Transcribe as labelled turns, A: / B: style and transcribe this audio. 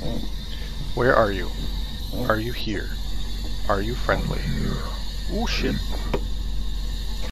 A: Where are you? Are you here? Are you friendly? Ooh, shit.